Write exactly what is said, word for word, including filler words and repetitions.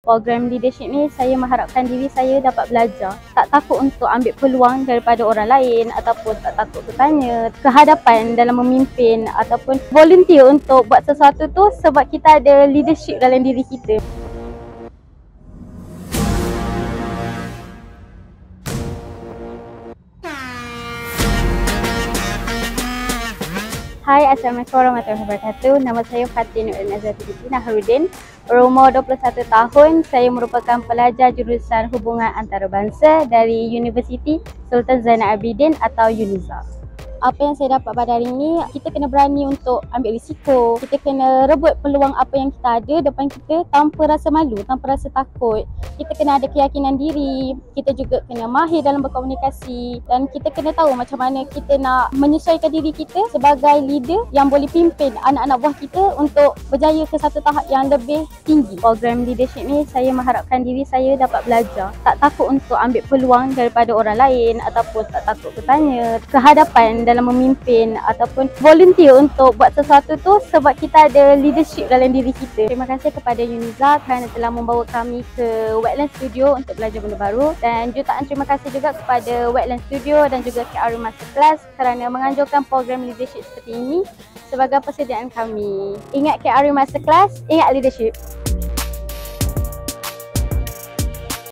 Program leadership ni saya mengharapkan diri saya dapat belajar. Tak takut untuk ambil peluang daripada orang lain ataupun tak takut bertanya. Kehadapan dalam memimpin ataupun volunteer untuk buat sesuatu tu sebab kita ada leadership dalam diri kita. Hai, Assalamualaikum warahmatullahi wabarakatuh. Nama saya Fatin Nur Nazati binti Naharudin. Berumur dua puluh satu tahun. Saya merupakan pelajar jurusan Hubungan Antarabangsa dari Universiti Sultan Zainal Abidin atau UNIZA. Apa yang saya dapat pada hari ini, kita kena berani untuk ambil risiko. Kita kena rebut peluang apa yang kita ada depan kita tanpa rasa malu, tanpa rasa takut. Kita kena ada keyakinan diri. Kita juga kena mahir dalam berkomunikasi. Dan kita kena tahu macam mana kita nak menyesuaikan diri kita sebagai leader yang boleh pimpin anak-anak buah kita untuk berjaya ke satu tahap yang lebih tinggi. Program leadership ni saya mengharapkan diri saya dapat belajar. Tak takut untuk ambil peluang daripada orang lain ataupun tak takut bertanya. Kehadapan dalam memimpin ataupun volunteer untuk buat sesuatu tu sebab kita ada leadership dalam diri kita. Terima kasih kepada UNIZA kerana telah membawa kami ke Wetland Studio untuk belajar benda baru, dan jutaan terima kasih juga kepada Wetland Studio dan juga K R U Masterclass kerana menganjurkan program leadership seperti ini sebagai persediaan kami. Ingat K R U Masterclass, ingat leadership.